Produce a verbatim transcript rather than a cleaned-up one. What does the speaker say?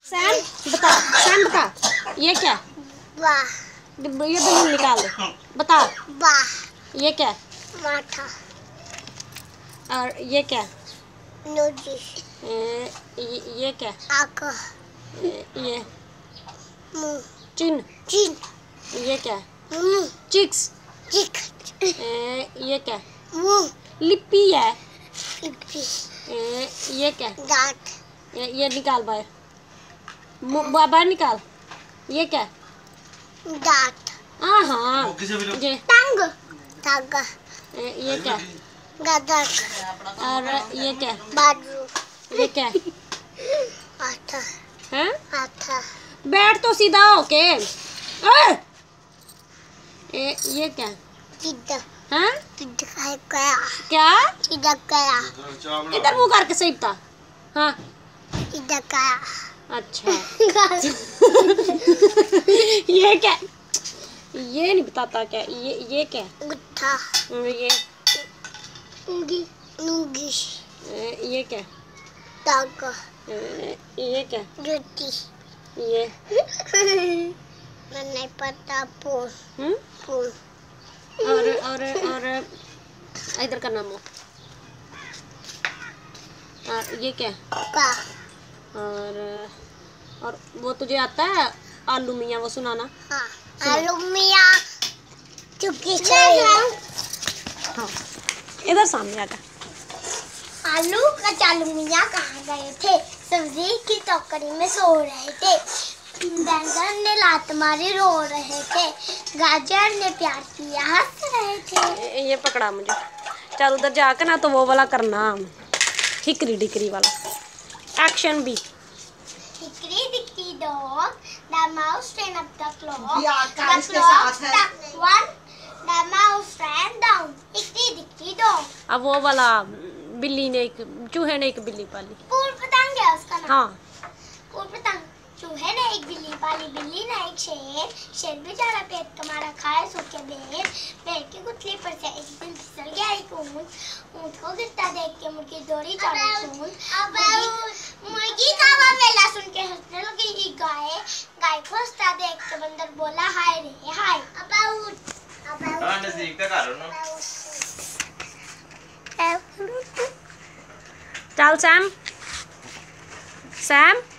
Sam बता, Sam बता, ये क्या? वाह। ये बलून निकाल दे, बता। वाह। ये क्या? माथा। और ये क्या? नोजी। ए, ये, ये क्या? आँख। ये मुंह। चिन। चिन। ये क्या? मुंह। चिक्स। चिक। ए, ये क्या? मुंह। लिपि है। लिपि। ए, ये क्या? दांत। ये, ये निकाल बाहर, बाहर निकाल। ये क्या? दांत। हाँ हाँ, ये टंग। टंग। ये क्या? गदर। और ये क्या? बाजू। ये क्या? आथा। हैं? आथा। बैठ तो सीधा होके। ए! ए, ये क्या? सीधा। हैं? सीधा क्या? क्या? सीधा क्या? इधर मुंह करके सही बता। हाँ। सीधा क्या? अच्छा। ये क्या? ये नहीं बताता क्या? ये ये क्या? गुट्ठा। ये उंगी। उंगी। ये क्या? ताका। ये क्या? रोटी। ये नहीं पता। पोल। हम्म पोल। और और और इधर करना मुँह। और ये क्या? पा। और और वो तुझे आता है आलू मियाँ, वो सुनाना। हाँ। आलू मियाँ चुपके से। हाँ, इधर सामने आकर। आलू का चालू मियाँ कहाँ गए थे? सब्जी की टोकरी में सो रहे थे। बैंगन ने लात मारी रो रहे थे। गाजर ने प्यार किया हंस रहे थे। ये पकड़ा मुझे। चल उधर जाकर ना तो वो वाला करना, हिकरी डिकरी वाला। एक्शन बी। Hickory dickory dog, the mouse ran up the clock. ये आकार The इसके clock साथ है। struck one, the mouse ran down. Hickory dickory dog. अब वो वाला बिल्ली ने एक चूहे ने एक बिल्ली पाली। पूर्व पतंग है उसका नाम। हाँ। पूर्व पतंग। चूहे ने एक बिल्ली पाली, बिल्ली ने एक शेर, शेर बेचारा पेट कमारा खाए सूखे बेर, पेड़ की गुठली पर से एक दिन फिसल गया एक ऊंट, ऊंट को गिरता देख के मुर्गी दौड़ी चारों सूंड, मुर्गी का वावेला सुन के हंसने लगी ही गाय, गाय को हंसता देख के बंदर बोला हाय रे हाय। अबाउट अबाउट नजदीक तक आ रहा हूं। चल सैम, सैम